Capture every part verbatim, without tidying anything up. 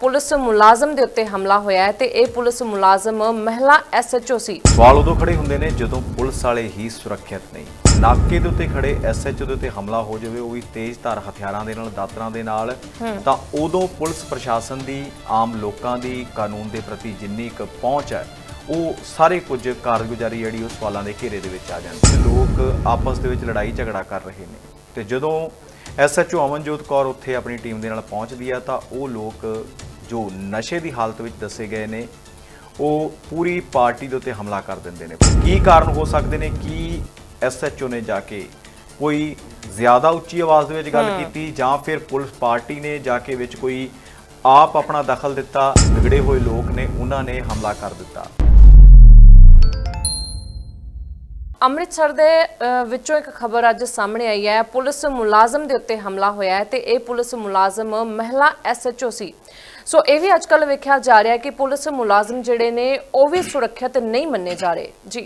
Police ਮੁਲਾਜ਼ਮ ਦੇ ਉੱਤੇ ਹਮਲਾ ਹੋਇਆ ਹੈ ਤੇ ਇਹ ਪੁਲਿਸ ਮੁਲਾਜ਼ਮ ਮਹਿਲਾ ਐਸ ਐਚ ਓ ਸੀ। ਸਵਾਲ ਉਦੋਂ ਖੜੇ ਹੁੰਦੇ ਨੇ ਜਦੋਂ ਪੁਲਿਸ ਵਾਲੇ ਹੀ ਸੁਰੱਖਿਅਤ ਨਹੀਂ। ਨਾਕੇ ਦੇ ਉੱਤੇ ਖੜੇ ਐਸ ਐਚ ਓ ਦੇ ਉੱਤੇ ਹਮਲਾ ਹੋ ਜਾਵੇ, ਉਹ ਵੀ ਤੇਜ਼ ਧਾਰ ਹਥਿਆਰਾਂ ਦੇ ਨਾਲ, ਦਾਤਰਾਂ ਦੇ ਨਾਲ, ਤਾਂ ਉਦੋਂ ਪੁਲਿਸ ਪ੍ਰਸ਼ਾਸਨ ਦੀ, ਆਮ ਲੋਕਾਂ ਦੀ ਕਾਨੂੰਨ ਦੇ ਪ੍ਰਤੀ ਜਿੰਨੀ ਕੁ ਪਹੁੰਚ ਹੈ, ਉਹ ਸਾਰੇ ਕੁਝ ਕਾਰਗੁਜ਼ਾਰੀ ਜਿਹੜੀ ਉਹ ਸਵਾਲਾਂ ਦੇ ਘੇਰੇ ਦੇ ਵਿੱਚ ਆ ਜਾਂਦੀ ਹੈ। ਲੋਕ ਆਪਸ ਦੇ ਵਿੱਚ ਲੜਾਈ ਝਗੜਾ ਕਰ ਰਹੇ ਨੇ ਤੇ ਜਦੋਂ S H O Amanjot Kaur ਉੱਥੇ ਆਪਣੀ ਟੀਮ ਦੇ ਨਾਲ ਪਹੁੰਚਦੀ ਆ ਤਾਂ ਉਹ ਲੋਕ ਜੋ ਨਸ਼ੇ ਦੀ ਹਾਲਤ ਵਿੱਚ ਦੱਸੇ ਗਏ ਨੇ, ਉਹ ਪੂਰੀ ਪਾਰਟੀ ਦੇ ਉੱਤੇ ਹਮਲਾ ਕਰ ਦਿੰਦੇ ਨੇ। ਕੀ ਕਾਰਨ ਹੋ ਸਕਦੇ ਨੇ? ਕੀ ਐਸ ਐਚ ਓ ਨੇ ਜਾ ਕੇ ਕੋਈ ਜ਼ਿਆਦਾ ਉੱਚੀ ਆਵਾਜ਼ ਦੇ ਵਿੱਚ ਗੱਲ ਕੀਤੀ, ਜਾਂ ਫਿਰ ਪੁਲਿਸ ਪਾਰਟੀ ਨੇ ਜਾ ਕੇ ਵਿੱਚ ਕੋਈ ਆਪ ਆਪਣਾ ਦਖਲ ਦਿੱਤਾ? ਵਿਗੜੇ ਹੋਏ ਲੋਕ ਨੇ, ਉਹਨਾਂ ਨੇ ਹਮਲਾ ਕਰ ਦਿੱਤਾ। ਅੰਮ੍ਰਿਤਸਰ ਦੇ ਵਿੱਚੋਂ ਇੱਕ ਖਬਰ ਅੱਜ ਸਾਹਮਣੇ ਆਈ ਹੈ। ਪੁਲਿਸ ਮੁਲਾਜ਼ਮ ਦੇ ਉੱਤੇ ਹਮਲਾ ਹੋਇਆ ਹੈ ਤੇ ਇਹ ਪੁਲਿਸ ਮੁਲਾਜ਼ਮ ਮਹਿਲਾ ਐਸ ਐਚ ਓ ਸੀ। ਸੋ ਇਹ ਵੀ ਅੱਜ ਕੱਲ੍ਹ ਵੇਖਿਆ ਜਾ ਰਿਹਾ ਹੈ ਕਿ ਪੁਲਿਸ ਮੁਲਾਜ਼ਮ ਜਿਹੜੇ ਨੇ ਉਹ ਵੀ ਸੁਰੱਖਿਅਤ ਨਹੀਂ ਮੰਨੇ ਜਾ ਰਹੇ। ਜੀ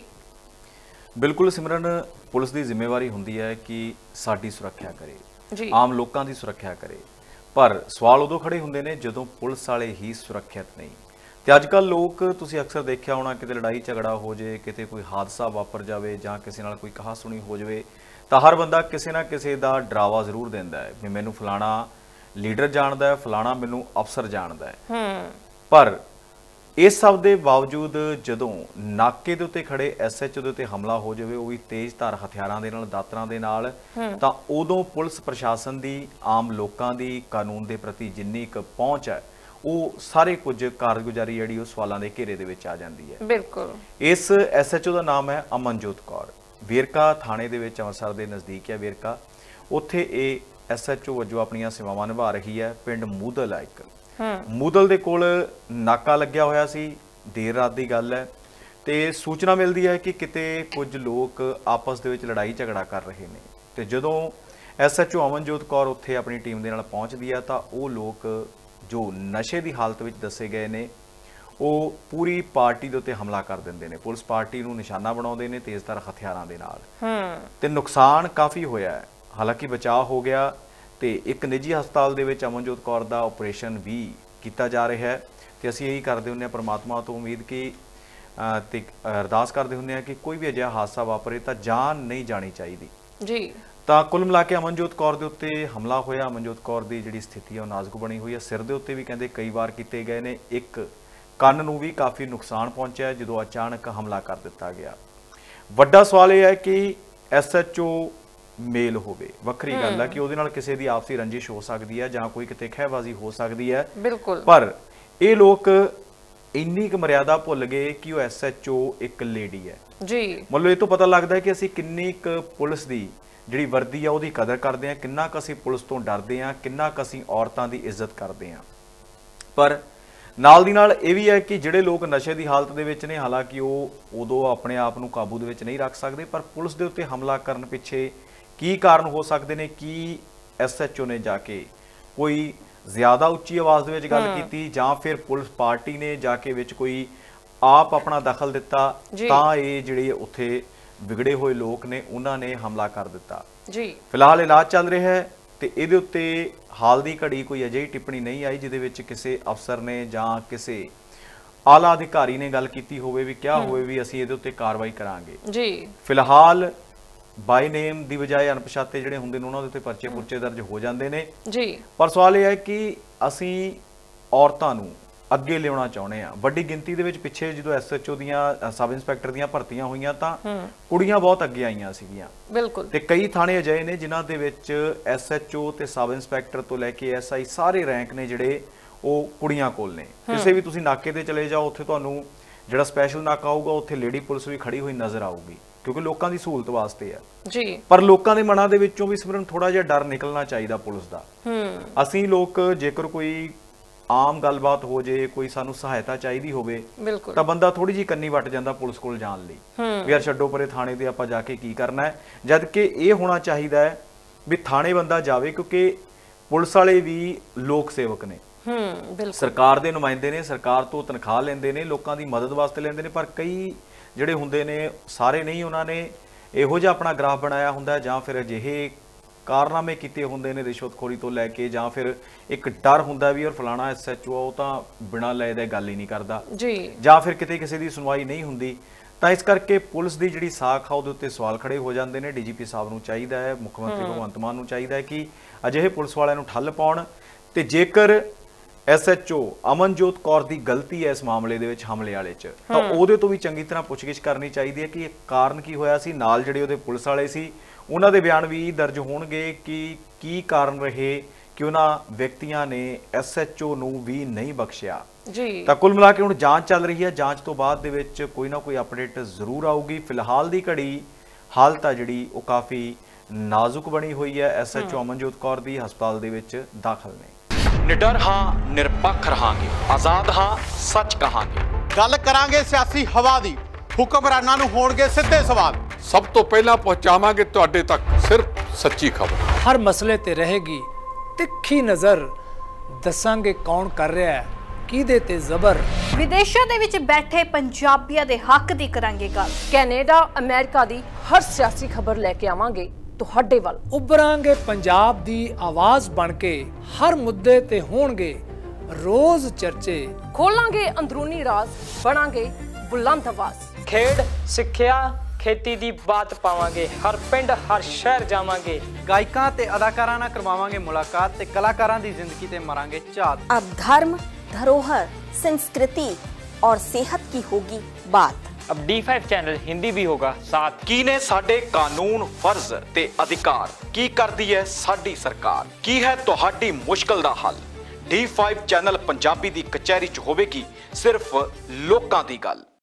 ਬਿਲਕੁਲ ਸਿਮਰਨ, ਪੁਲਿਸ ਦੀ ਜ਼ਿੰਮੇਵਾਰੀ ਹੁੰਦੀ ਹੈ ਕਿ ਸਾਡੀ ਸੁਰੱਖਿਆ ਕਰੇ, ਜੀ ਆਮ ਲੋਕਾਂ ਦੀ ਸੁਰੱਖਿਆ ਕਰੇ, ਪਰ ਸਵਾਲ ਉਦੋਂ ਖੜੇ ਹੁੰਦੇ ਨੇ ਜਦੋਂ ਪੁਲਿਸ ਵਾਲੇ ਹੀ ਸੁਰੱਖਿਅਤ ਨਹੀਂ। ਤੇ ਅੱਜ ਕੱਲ੍ਹ ਲੋਕ, ਤੁਸੀਂ ਅਕਸਰ ਦੇਖਿਆ ਹੋਣਾ, ਕਿਤੇ ਲੜਾਈ ਝਗੜਾ ਹੋ ਜਾਏ, ਕਿਤੇ ਕੋਈ ਹਾਦਸਾ ਵਾਪਰ ਜਾਵੇ, ਜਾਂ ਕਿਸੇ ਨਾਲ ਕੋਈ ਕਹਾ ਸੁਣੀ ਹੋ ਜਾਵੇ, ਤਾਂ ਹਰ ਬੰਦਾ ਕਿਸੇ ਨਾ ਕਿਸੇ ਦਾ ਡਰਾਵਾ ਜ਼ਰੂਰ ਦਿੰਦਾ ਹੈ ਵੀ ਮੈਨੂੰ ਫਲਾਣਾ ਲੀਡਰ ਜਾਣਦਾ ਹੈ, ਫਲਾਣਾ ਮੈਨੂੰ ਅਫਸਰ ਜਾਣਦਾ ਹੈ। ਪਰ ਇਸ ਸਭ ਦੇ ਬਾਵਜੂਦ ਜਦੋਂ ਨਾਕੇ ਦੇ ਉੱਤੇ ਖੜੇ ਐਸ ਐਚ ਓ ਦੇ ਉੱਤੇ ਹਮਲਾ ਹੋ ਜਾਵੇ, ਉਹ ਵੀ ਤੇਜ਼ ਧਾਰ ਹਥਿਆਰਾਂ ਦੇ ਨਾਲ, ਦਾਤਰਾਂ ਦੇ ਨਾਲ, ਤਾਂ ਉਦੋਂ ਪੁਲਿਸ ਪ੍ਰਸ਼ਾਸਨ ਦੀ, ਆਮ ਲੋਕਾਂ ਦੀ ਕਾਨੂੰਨ ਦੇ ਪ੍ਰਤੀ ਜਿੰਨੀ ਕੁ ਪਹੁੰਚ ਹੈ, ਉਹ ਸਾਰੇ ਕੁਝ ਕਾਰਗੁਜ਼ਾਰੀ ਜਿਹੜੀ ਉਹ ਸਵਾਲਾਂ ਦੇ ਘੇਰੇ ਦੇ ਵਿੱਚ ਆ ਜਾਂਦੀ ਹੈ। ਬਿਲਕੁਲ। ਇਸ ਐਸ ਐਚ ਓ ਦਾ ਨਾਮ ਹੈ ਅਮਨਜੋਤ ਕੌਰ। ਵੇਰਕਾ ਥਾਣੇ ਦੇ ਵਿੱਚ, ਅੰਮ੍ਰਿਤਸਰ ਦੇ ਨਜ਼ਦੀਕ ਹੈ ਵੇਰਕਾ, ਉੱਥੇ ਇਹ ਐਸ ਐਚ ਓ ਵਜੋਂ ਆਪਣੀਆਂ ਸੇਵਾਵਾਂ ਨਿਭਾ ਰਹੀ ਹੈ। ਪਿੰਡ ਮੂਦਲ ਹੈ ਇੱਕ, ਮੂਦਲ ਦੇ ਕੋਲ ਨਾਕਾ ਲੱਗਿਆ ਹੋਇਆ ਸੀ। ਦੇਰ ਰਾਤ ਦੀ ਗੱਲ ਹੈ ਤੇ ਸੂਚਨਾ ਮਿਲਦੀ ਹੈ ਕਿ ਕਿਤੇ ਕੁਝ ਲੋਕ ਆਪਸ ਦੇ ਵਿੱਚ ਲੜਾਈ ਝਗੜਾ ਕਰ ਰਹੇ ਨੇ ਤੇ ਜਦੋਂ S H O Amanjot Kaur ਉੱਥੇ ਆਪਣੀ ਟੀਮ ਦੇ ਨਾਲ ਪਹੁੰਚਦੀ ਹੈ ਤਾਂ ਉਹ ਲੋਕ ਜੋ ਨਸ਼ੇ ਦੀ ਹਾਲਤ ਵਿੱਚ ਦੱਸੇ ਗਏ ਨੇ, ਉਹ ਪੂਰੀ ਪਾਰਟੀ ਦੇ ਉੱਤੇ ਹਮਲਾ ਕਰ ਦਿੰਦੇ ਨੇ। ਪੁਲਿਸ ਪਾਰਟੀ ਨੂੰ ਨਿਸ਼ਾਨਾ ਬਣਾਉਂਦੇ ਨੇ ਤੇਜ਼ਧਾਰ ਹਥਿਆਰਾਂ ਦੇ ਨਾਲ ਤੇ ਨੁਕਸਾਨ ਕਾਫੀ ਹੋਇਆ ਹੈ। ਹਾਲਾਂਕਿ ਬਚਾਅ ਹੋ ਗਿਆ ਤੇ ਇੱਕ ਨਿੱਜੀ ਹਸਪਤਾਲ ਦੇ ਵਿੱਚ ਅਮਨਜੋਤ ਕੌਰ ਦਾ ਆਪਰੇਸ਼ਨ ਵੀ ਕੀਤਾ ਜਾ ਰਿਹਾ ਹੈ ਤੇ ਅਸੀਂ ਇਹੀ ਕਰਦੇ ਹੁੰਦੇ ਹਾਂ ਪਰਮਾਤਮਾ ਤੋਂ ਉਮੀਦ ਕਿ ਤੇ ਅਰਦਾਸ ਕਰਦੇ ਹੁੰਦੇ ਹਾਂ ਕਿ ਕੋਈ ਵੀ ਅਜਿਹਾ ਹਾਦਸਾ ਵਾਪਰੇ ਤਾਂ ਜਾਨ ਨਹੀਂ ਜਾਣੀ ਚਾਹੀਦੀ। ਜੀ ਤਾਂ ਕੁੱਲ ਮਿਲਾ ਕੇ ਅਮਨਜੋਤ ਕੌਰ ਦੇ ਉੱਤੇ ਹਮਲਾ ਹੋਇਆ। ਅਮਨਜੋਤ ਕੌਰ ਦੀ ਜਿਹੜੀ ਸਥਿਤੀ ਹੈ ਉਹ ਨਾਜ਼ੁਕ ਬਣੀ ਹੋਈ ਹੈ। ਸਿਰ ਦੇ ਉੱਤੇ ਵੀ ਕਹਿੰਦੇ ਕਈ ਵਾਰ ਕੀਤੇ ਗਏ ਨੇ, ਇੱਕ ਕੰਨ ਨੂੰ ਵੀ ਕਾਫੀ ਨੁਕਸਾਨ ਪਹੁੰਚਿਆ ਜਦੋਂ ਅਚਾਨਕ ਹਮਲਾ ਕਰ ਦਿੱਤਾ ਗਿਆ। ਵੱਡਾ ਸਵਾਲ ਇਹ ਹੈ ਕਿ ਐਸ ਐਚ ਓ ਮੇਲ ਹੋਵੇ, ਵੱਖਰੀ ਗੱਲ ਹੈ ਕਿ ਉਹਦੇ ਨਾਲ ਕਿਸੇ ਦੀ ਆਪਸੀ ਰੰਜਿਸ਼ ਹੋ ਸਕਦੀ ਹੈ ਜਾਂ ਕੋਈ ਕਿਤੇ ਖਹਿਬਾਜ਼ੀ ਹੋ ਸਕਦੀ ਹੈ, ਬਿਲਕੁਲ, ਪਰ ਇਹ ਲੋਕ ਇੰਨੀ ਕੁ ਮਰਿਆਦਾ ਭੁੱਲ ਗਏ ਕਿ ਉਹ ਐਸ ਐਚ ਓ ਇੱਕ ਲੇਡੀ ਹੈ। ਜੀ ਮਤਲਬ ਇਹ ਤੋਂ ਪਤਾ ਲੱਗਦਾ ਹੈ ਕਿ ਅਸੀਂ ਕਿੰਨੀ ਕੁ ਪੁਲਿਸ ਦੀ ਜਿਹੜੀ ਵਰਦੀ ਆ ਉਹਦੀ ਕਦਰ ਕਰਦੇ ਹਾਂ, ਕਿੰਨਾ ਕੁ ਅਸੀਂ ਪੁਲਿਸ ਤੋਂ ਡਰਦੇ ਹਾਂ, ਕਿੰਨਾ ਕੁ ਅਸੀਂ ਔਰਤਾਂ ਦੀ ਇੱਜ਼ਤ ਕਰਦੇ ਹਾਂ। ਪਰ ਨਾਲ ਦੀ ਨਾਲ ਇਹ ਵੀ ਹੈ ਕਿ ਜਿਹੜੇ ਲੋਕ ਨਸ਼ੇ ਦੀ ਹਾਲਤ ਦੇ ਵਿੱਚ ਨੇ, ਹਾਲਾਂਕਿ ਉਹ ਉਦੋਂ ਆਪਣੇ ਆਪ ਨੂੰ ਕਾਬੂ ਦੇ ਵਿੱਚ ਨਹੀਂ ਰੱਖ ਸਕਦੇ, ਪਰ ਪੁਲਿਸ ਦੇ ਉੱਤੇ ਹਮਲਾ ਕਰਨ ਪਿੱਛੇ ਕੀ ਕਾਰਨ ਹੋ ਸਕਦੇ ਨੇ? ਕੀ ਐਸ ਐਚ ਓ ਨੇ ਜਾ ਕੇ ਕੋਈ ਜ਼ਿਆਦਾ ਉੱਚੀ ਆਵਾਜ਼ ਦੇ ਵਿੱਚ ਗੱਲ ਕੀਤੀ, ਜਾਂ ਫਿਰ ਪੁਲਿਸ ਪਾਰਟੀ ਨੇ ਜਾ ਕੇ ਵਿੱਚ ਕੋਈ ਆਪ ਆਪਣਾ ਦਖਲ ਦਿੱਤਾ, ਤਾਂ ਇਹ ਜਿਹੜੇ ਉੱਥੇ ਵਿਗੜੇ ਹੋਏ ਲੋਕ ਨੇ ਉਹਨਾਂ ਨੇ ਹਮਲਾ ਕਰ ਦਿੱਤਾ। ਜੀ ਫਿਲਹਾਲ ਇਲਾਜ ਚੱਲ ਰਿਹਾ ਹੈ ਤੇ ਇਹਦੇ ਉੱਤੇ ਹਾਲ ਦੀ ਘੜੀ ਕੋਈ ਅਜਿਹੀ ਟਿੱਪਣੀ ਨਹੀਂ ਆਈ ਜਿਹਦੇ ਵਿੱਚ ਕਿਸੇ ਅਫਸਰ ਨੇ ਜਾਂ ਕਿਸੇ ਆਲਾ ਅਧਿਕਾਰੀ ਨੇ ਗੱਲ ਕੀਤੀ ਹੋਵੇ ਵੀ ਕਿਹਾ ਹੋਵੇ ਵੀ ਅਸੀਂ ਇਹਦੇ ਉੱਤੇ ਕਾਰਵਾਈ ਕਰਾਂਗੇ। ਜੀ ਫਿਲਹਾਲ ਬਾਈ ਨੇਮ ਦੀ ਬਜਾਏ ਅਣਪਛਾਤੇ ਜਿਹੜੇ ਹੁੰਦੇ ਨੇ ਉਹਨਾਂ ਦੇ ਉੱਤੇ ਪਰਚੇ ਪੁਰਚੇ ਦਰਜ ਹੋ ਜਾਂਦੇ ਨੇ। ਜੀ ਪਰ ਸਵਾਲ ਇਹ ਹੈ ਕਿ ਅਸੀਂ ਔਰਤਾਂ ਨੂੰ ਅੱਗੇ ਲਿਆਉਣਾ ਚਾਹੁੰਦੇ ਆ। ਵੱਡੀ ਗਿਣਤੀ ਦੇ ਵਿੱਚ ਪਿੱਛੇ ਜਦੋਂ ਐਸ ਐਚ ਓ ਦੀਆਂ, ਸਬ ਇੰਸਪੈਕਟਰ ਦੀਆਂ ਭਰਤੀਆਂ ਹੋਈਆਂ ਤਾਂ ਕੁੜੀਆਂ ਬਹੁਤ ਅੱਗੇ ਆਈਆਂ ਸੀਗੀਆਂ। ਬਿਲਕੁਲ। ਤੇ ਕਈ ਥਾਣੇ ਅਜਿਹੇ ਨੇ ਜਿਨ੍ਹਾਂ ਦੇ ਵਿੱਚ ਐਸ ਐਚ ਓ ਤੇ ਸਬ ਇੰਸਪੈਕਟਰ ਤੋਂ ਲੈ ਕੇ ਐਸ ਆਈ ਸਾਰੇ ਰੈਂਕ ਨੇ ਜਿਹੜੇ ਉਹ ਕੁੜੀਆਂ ਕੋਲ ਨੇ। ਕਿਸੇ ਵੀ ਤੁਸੀਂ ਨਾਕੇ ਤੇ ਚਲੇ ਜਾਓ, ਉੱਥੇ ਤੁਹਾਨੂੰ ਜਿਹੜਾ ਸਪੈਸ਼ਲ ਨਾਕਾ ਆਊਗਾ ਉੱਥੇ ਲੇਡੀ ਪੁਲਿਸ ਵੀ ਖੜੀ ਹੋਈ ਨਜ਼ਰ ਆਊਗੀ, ਕਿਉਂਕਿ ਲੋਕਾਂ ਦੀ ਸਹੂਲਤ ਵਾਸਤੇ ਆ। ਜੀ ਪਰ ਲੋਕਾਂ ਦੇ ਮਨਾਂ ਦੇ ਵਿੱਚੋਂ ਵੀ ਸਿਮਰਨ ਥੋੜਾ ਜਿਹਾ ਡਰ ਨਿਕਲਣਾ ਚਾਹੀਦਾ ਪੁਲਿਸ ਦਾ। ਅਸੀਂ ਲੋਕ ਜੇਕਰ ਕੋਈ ਆਮ ਗੱਲਬਾਤ ਹੋ ਜੇ, ਕੋਈ ਸਾਨੂੰ ਸਹਾਇਤਾ ਚਾਹੀਦੀ ਹੋਵੇ, ਤਾਂ ਬੰਦਾ ਥੋੜੀ ਜਿਹੀ ਕੰਨੀ ਵੱਟ ਜਾਂਦਾ ਪੁਲਿਸ ਕੋਲ ਜਾਣ ਲਈ ਵੀ ਯਾਰ ਛੱਡੋ ਪਰੇ, ਥਾਣੇ ਤੇ ਆਪਾਂ ਜਾ ਕੇ ਕੀ ਕਰਨਾ ਹੈ। ਜਦ ਕਿ ਇਹ ਹੋਣਾ ਚਾਹੀਦਾ ਹੈ ਵੀ ਥਾਣੇ ਬੰਦਾ ਜਾਵੇ, ਕਿਉਂਕਿ ਪੁਲਿਸ ਵਾਲੇ ਵੀ ਲੋਕ ਸੇਵਕ ਨੇ, ਸਰਕਾਰ ਦੇ ਨੁਮਾਇੰਦੇ ਨੇ, ਸਰਕਾਰ ਤੋਂ ਤਨਖਾਹ ਲੈਂਦੇ ਨੇ, ਲੋਕਾਂ ਦੀ ਮਦਦ ਵਾਸਤੇ ਲੈਂਦੇ ਨੇ। ਪਰ ਕਈ ਜਿਹੜੇ ਹੁੰਦੇ ਨੇ, ਸਾਰੇ ਨਹੀਂ, ਉਹਨਾਂ ਨੇ ਇਹੋ ਜਿਹਾ ਆਪਣਾ ਗ੍ਰਾਫ ਬਣਾਇਆ ਹੁੰਦਾ ਜਾਂ ਫਿਰ ਅਜਿਹੇ कारनामे कीते हुंदे ने रिश्वतखोरी तो लैके, जां फिर एक डर हुंदा भी और फलाना एस एच ओ तां बिना लए दे गल ही नहीं करदा जी, जां फिर किते किसी दी सुनवाई नहीं हुंदी। ਤਾਂ ਇਸ ਕਰਕੇ ਪੁਲਿਸ ਦੀ ਜਿਹੜੀ ਸਾਖ ਆ ਉਹਦੇ ਉੱਤੇ ਸਵਾਲ ਖੜੇ ਹੋ ਜਾਂਦੇ ਨੇ। ਡੀਜੀਪੀ ਸਾਹਿਬ ਨੂੰ ਚਾਹੀਦਾ ਹੈ, ਮੁੱਖ ਮੰਤਰੀ ਭਗਵੰਤ ਮਾਨ ਨੂੰ ਚਾਹੀਦਾ ਹੈ ਕਿ ਅਜਿਹੇ ਪੁਲਿਸ ਵਾਲਿਆਂ ਨੂੰ ਠੱਲ ਪਾਉਣ, ਤੇ ਜੇਕਰ S H O Amanjot Kaur ਦੀ ਗਲਤੀ ਹੈ ਇਸ ਮਾਮਲੇ ਦੇ ਵਿੱਚ ਹਮਲੇ ਵਾਲੇ 'ਚ, ਤਾਂ ਉਹਦੇ ਤੋਂ ਵੀ ਚੰਗੀ ਤਰ੍ਹਾਂ ਪੁੱਛਗਿੱਛ ਕਰਨੀ ਚਾਹੀਦੀ ਹੈ ਕਿ ਇਹ ਕਾਰਨ ਕੀ ਹੋਇਆ ਸੀ। ਨਾਲ ਜਿਹੜੇ ਉਹਦੇ ਪੁਲਿਸ ਵਾਲੇ ਸੀ ਉਹਨਾਂ ਦੇ ਬਿਆਨ ਵੀ ਦਰਜ ਹੋਣਗੇ ਕਿ ਕੀ ਕਾਰਨ ਰਹੇ ਕਿ ਉਹਨਾਂ ਵਿਅਕਤੀਆਂ ਨੇ ਐਸ ਐਚ ਓ ਨੂੰ ਵੀ ਨਹੀਂ ਬਖਸ਼ਿਆ ਜੀ। ਤਾਂ ਕੁੱਲ ਮਿਲਾ ਕੇ ਹੁਣ ਜਾਂਚ ਚੱਲ ਰਹੀ ਹੈ, ਜਾਂਚ ਤੋਂ ਬਾਅਦ ਦੇ ਵਿੱਚ ਕੋਈ ਨਾ ਕੋਈ ਅਪਡੇਟ ਜ਼ਰੂਰ ਆਊਗੀ। ਫਿਲਹਾਲ ਦੀ ਘੜੀ ਹਾਲਤ ਆ ਜਿਹੜੀ ਉਹ ਕਾਫੀ ਨਾਜ਼ੁਕ ਬਣੀ ਹੋਈ ਹੈ। S H O Amanjot Kaur ਦੀ ਹਸਪਤਾਲ ਦੇ ਵਿੱਚ ਦਾਖਲ ਨੇ। निडर हाँ, निरपक्ष रहांगे, आजाद हाँ, सच कहांगे। ਗੱਲ ਕਰਾਂਗੇ ਸਿਆਸੀ ਹਵਾ ਦੀ, ਹੁਕਮਰਾਨਾਂ ਨੂੰ ਹੋਣਗੇ ਸਿੱਧੇ ਸਵਾਲ। ਸਭ ਤੋਂ ਪਹਿਲਾਂ ਪਹੁੰਚਾਵਾਂਗੇ ਤੁਹਾਡੇ ਤੱਕ ਸਿਰਫ ਸੱਚੀ ਖਬਰ। ਹਰ ਮਸਲੇ ਤੇ ਰਹੇਗੀ ਤਿੱਖੀ ਨਜ਼ਰ, ਦੱਸਾਂਗੇ ਕੌਣ ਕਰ ਰਿਹਾ ਹੈ ਕਿਹਦੇ ਤੇ ਜ਼ਬਰ। ਵਿਦੇਸ਼ਾਂ ਦੇ ਵਿੱਚ ਬੈਠੇ ਪੰਜਾਬੀਆਂ ਦੇ ਹੱਕ ਦੀ ਕਰਾਂਗੇ ਗੱਲ। ਕੈਨੇਡਾ ਅਮਰੀਕਾ ਦੀ ਹਰ ਸਿਆਸੀ ਖਬਰ ਲੈ ਕੇ ਆਵਾਂਗੇ ਤੁਹਾਡੇ ਵੱਲ। ਉਭਰਾਂਗੇ ਪੰਜਾਬ ਦੀ ਆਵਾਜ਼ ਬਣ ਕੇ, ਹਰ ਮੁੱਦੇ ਤੇ ਹੋਣਗੇ ਰੋਜ਼ ਚਰਚੇ। ਖੋਲਾਂਗੇ ਅੰਦਰੂਨੀ ਰਾਜ਼, ਬਣਾਂਗੇ ਬੁਲੰਦ ਆਵਾਜ਼। ਖੇਡ, ਸਿੱਖਿਆ, ਖੇਤੀ ਦੀ ਬਾਤ ਪਾਵਾਂਗੇ, ਹਰ ਪਿੰਡ ਹਰ ਸ਼ਹਿਰ ਜਾਵਾਂਗੇ। ਗਾਇਕਾਂ ਤੇ ਅਦਾਕਾਰਾਂ ਨਾਲ ਕਰਵਾਵਾਂਗੇ ਮੁਲਾਕਾਤ ਤੇ ਕਲਾਕਾਰਾਂ ਦੀ ਜ਼ਿੰਦਗੀ ਤੇ ਮਾਰਾਂਗੇ ਝਾਤ। अब धर्म, धरोहर, संस्कृति और सेहत की होगी बात। अब डी फाइव चैनल हिंदी भी होगा साथ। ਕੀ ਨੇ ਸਾਡੇ ਕਾਨੂੰਨ, ਫਰਜ਼ ਤੇ ਅਧਿਕਾਰ, ਕੀ ਕਰਦੀ ਹੈ ਸਾਡੀ ਸਰਕਾਰ, ਕੀ ਹੈ ਤੁਹਾਡੀ ਮੁਸ਼ਕਲ ਦਾ ਹੱਲ। ਡੀ ਫਾਈਵ ਚੈਨਲ ਪੰਜਾਬੀ ਦੀ ਕਚਹਿਰੀ 'ਚ ਹੋਵੇਗੀ ਸਿਰਫ ਲੋਕਾਂ ਦੀ ਗੱਲ।